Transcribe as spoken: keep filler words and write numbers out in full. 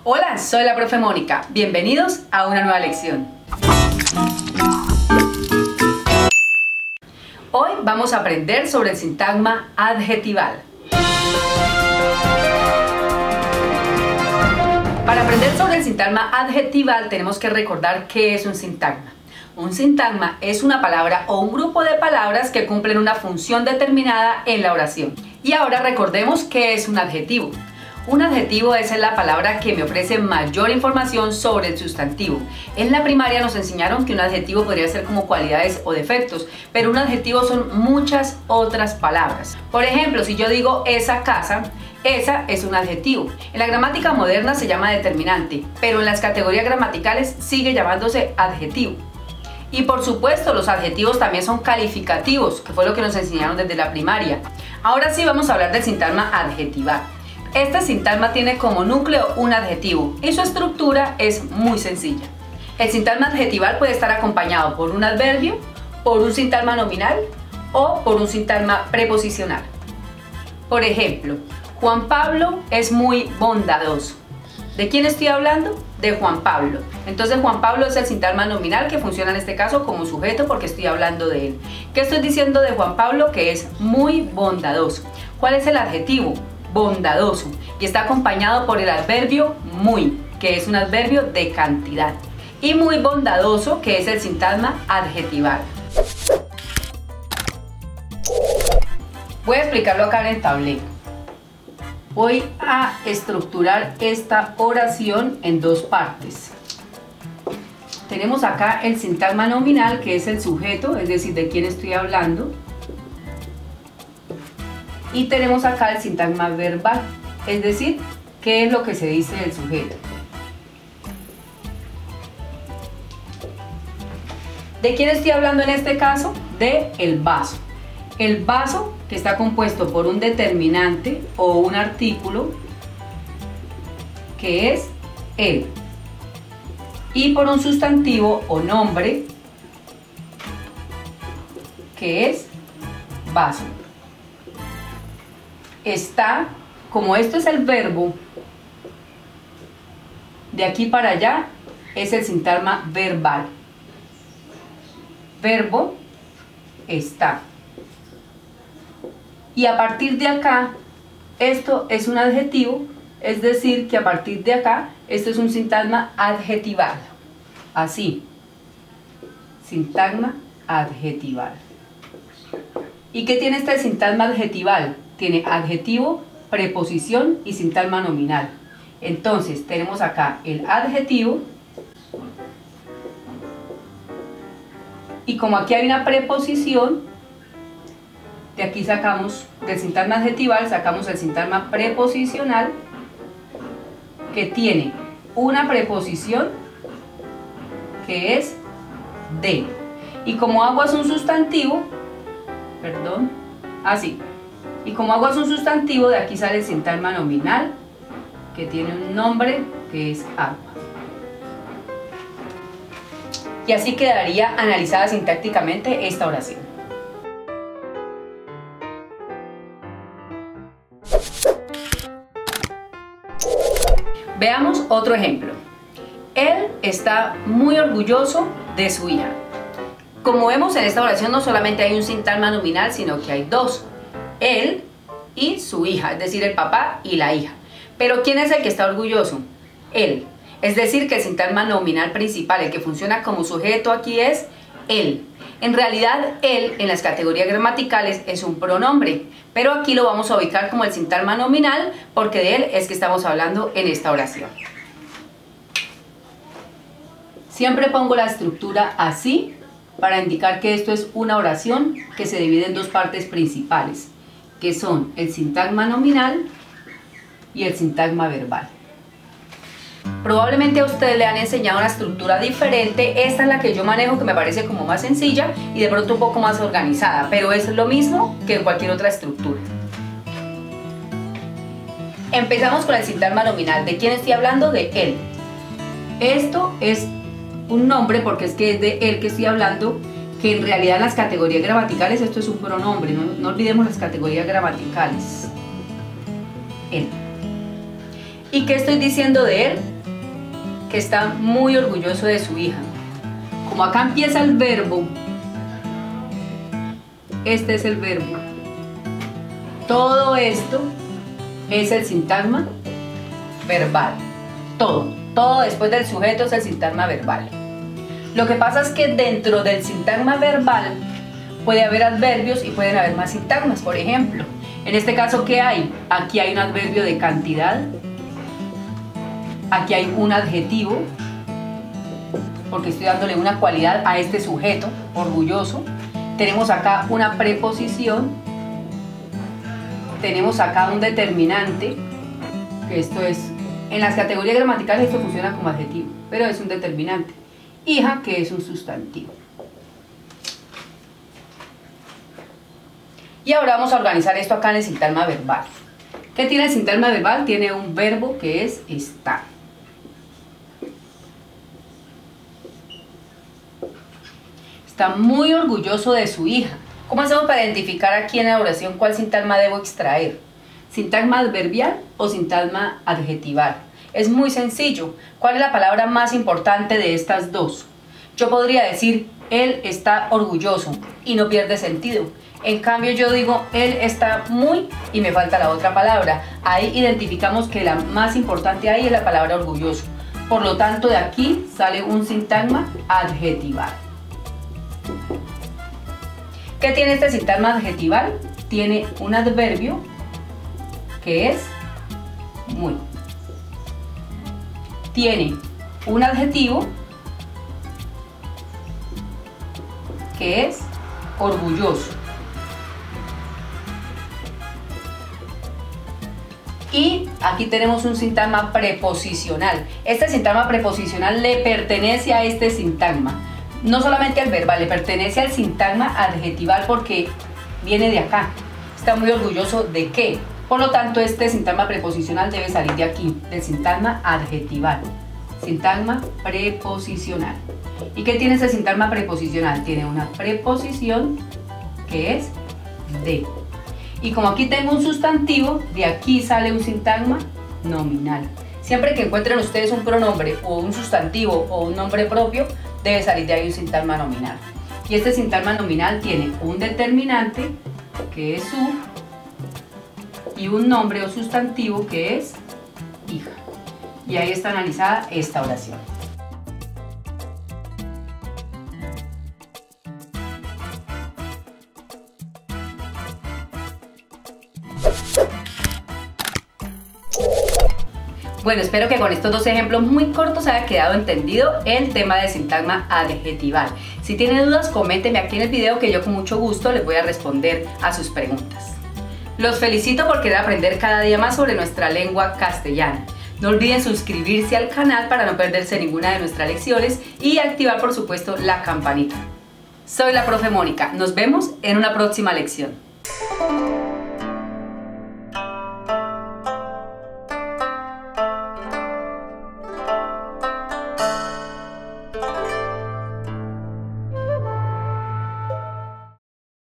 Hola, soy la profe Mónica. Bienvenidos a una nueva lección. Hoy vamos a aprender sobre el sintagma adjetival. Para aprender sobre el sintagma adjetival tenemos que recordar qué es un sintagma. Un sintagma es una palabra o un grupo de palabras que cumplen una función determinada en la oración. Y ahora recordemos qué es un adjetivo. Un adjetivo es la palabra que me ofrece mayor información sobre el sustantivo. En la primaria nos enseñaron que un adjetivo podría ser como cualidades o defectos, pero un adjetivo son muchas otras palabras. Por ejemplo, si yo digo esa casa, esa es un adjetivo. En la gramática moderna se llama determinante, pero en las categorías gramaticales sigue llamándose adjetivo. Y por supuesto, los adjetivos también son calificativos, que fue lo que nos enseñaron desde la primaria. Ahora sí vamos a hablar del sintagma adjetival. Este sintagma tiene como núcleo un adjetivo y su estructura es muy sencilla. El sintagma adjetival puede estar acompañado por un adverbio, por un sintagma nominal o por un sintagma preposicional. Por ejemplo, Juan Pablo es muy bondadoso. ¿De quién estoy hablando? De Juan Pablo. Entonces Juan Pablo es el sintagma nominal que funciona en este caso como sujeto porque estoy hablando de él. ¿Qué estoy diciendo de Juan Pablo? Que es muy bondadoso. ¿Cuál es el adjetivo? Bondadoso, y está acompañado por el adverbio muy, que es un adverbio de cantidad, y muy bondadoso, que es el sintagma adjetival. Voy a explicarlo acá en el tablero. Voy a estructurar esta oración en dos partes. Tenemos acá el sintagma nominal, que es el sujeto, es decir, de quién estoy hablando. Y tenemos acá el sintagma verbal, es decir, qué es lo que se dice del sujeto. ¿De quién estoy hablando en este caso? De el vaso. El vaso, que está compuesto por un determinante o un artículo, que es el, y por un sustantivo o nombre, que es vaso. Está, como esto es el verbo, de aquí para allá es el sintagma verbal. Verbo está. Y a partir de acá, esto es un adjetivo, es decir, que a partir de acá, esto es un sintagma adjetival. Así, sintagma adjetival. ¿Y qué tiene este sintagma adjetival? Tiene adjetivo, preposición y sintagma nominal. Entonces tenemos acá el adjetivo y como aquí hay una preposición, de aquí sacamos del sintagma adjetival, sacamos el sintagma preposicional que tiene una preposición que es de. Y como agua es un sustantivo, perdón, así. Y como agua es un sustantivo, de aquí sale el sintagma nominal, que tiene un nombre que es agua. Y así quedaría analizada sintácticamente esta oración. Veamos otro ejemplo. Él está muy orgulloso de su hija. Como vemos en esta oración no solamente hay un sintagma nominal, sino que hay dos. Él y su hija, es decir, el papá y la hija. Pero ¿quién es el que está orgulloso? Él. Es decir, que el sintagma nominal principal, el que funciona como sujeto aquí es él. En realidad, él en las categorías gramaticales es un pronombre, pero aquí lo vamos a ubicar como el sintagma nominal porque de él es que estamos hablando en esta oración. Siempre pongo la estructura así para indicar que esto es una oración que se divide en dos partes principales, que son el sintagma nominal y el sintagma verbal. Probablemente a ustedes le han enseñado una estructura diferente. Esta es la que yo manejo, que me parece como más sencilla y de pronto un poco más organizada, pero es lo mismo que en cualquier otra estructura. Empezamos con el sintagma nominal. ¿De quién estoy hablando? De él. Esto es un nombre porque es que es de él que estoy hablando, que en realidad en las categorías gramaticales esto es un pronombre, no, no olvidemos las categorías gramaticales. Él. ¿Y qué estoy diciendo de él? Que está muy orgulloso de su hija. Como acá empieza el verbo, este es el verbo. Todo esto es el sintagma verbal. Todo, todo después del sujeto es el sintagma verbal. Lo que pasa es que dentro del sintagma verbal puede haber adverbios y pueden haber más sintagmas. Por ejemplo, en este caso, ¿qué hay? Aquí hay un adverbio de cantidad. Aquí hay un adjetivo, porque estoy dándole una cualidad a este sujeto orgulloso. Tenemos acá una preposición. Tenemos acá un determinante, que esto es, en las categorías gramaticales esto funciona como adjetivo, pero es un determinante. Hija, que es un sustantivo. Y ahora vamos a organizar esto acá en el sintagma verbal. ¿Qué tiene el sintagma verbal? Tiene un verbo que es estar. Está muy orgulloso de su hija. ¿Cómo hacemos para identificar aquí en la oración cuál sintagma debo extraer? ¿Sintagma adverbial o sintagma adjetival? Es muy sencillo. ¿Cuál es la palabra más importante de estas dos? Yo podría decir, él está orgulloso y no pierde sentido. En cambio yo digo, él está muy y me falta la otra palabra. Ahí identificamos que la más importante ahí es la palabra orgulloso. Por lo tanto, de aquí sale un sintagma adjetival. ¿Qué tiene este sintagma adjetival? Tiene un adverbio que es muy. Tiene un adjetivo que es orgulloso. Y aquí tenemos un sintagma preposicional. Este sintagma preposicional le pertenece a este sintagma. No solamente al verbal, le pertenece al sintagma adjetival porque viene de acá. Está muy orgulloso de qué. Por lo tanto, este sintagma preposicional debe salir de aquí, del sintagma adjetival. Sintagma preposicional. ¿Y qué tiene ese sintagma preposicional? Tiene una preposición que es de. Y como aquí tengo un sustantivo, de aquí sale un sintagma nominal. Siempre que encuentren ustedes un pronombre o un sustantivo o un nombre propio, debe salir de ahí un sintagma nominal. Y este sintagma nominal tiene un determinante, que es su, y un nombre o sustantivo, que es hija. Y ahí está analizada esta oración. Bueno, espero que con estos dos ejemplos muy cortos haya quedado entendido el tema del sintagma adjetival. Si tiene dudas, coméntenme aquí en el video que yo con mucho gusto les voy a responder a sus preguntas. Los felicito por querer aprender cada día más sobre nuestra lengua castellana. No olviden suscribirse al canal para no perderse ninguna de nuestras lecciones y activar, por supuesto, la campanita. Soy la profe Mónica. Nos vemos en una próxima lección.